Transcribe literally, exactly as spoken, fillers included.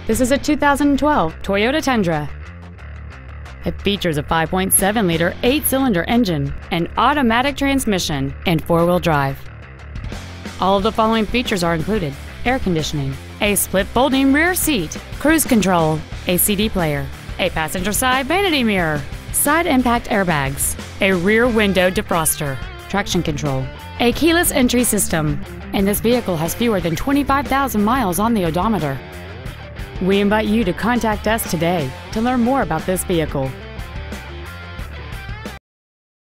This is a two thousand twelve Toyota Tundra. It features a five point seven liter eight-cylinder engine, an automatic transmission, and four-wheel drive. All of the following features are included: air conditioning, a split folding rear seat, cruise control, a C D player, a passenger side vanity mirror, side impact airbags, a rear window defroster, traction control, a keyless entry system, and this vehicle has fewer than twenty-five thousand miles on the odometer. We invite you to contact us today to learn more about this vehicle.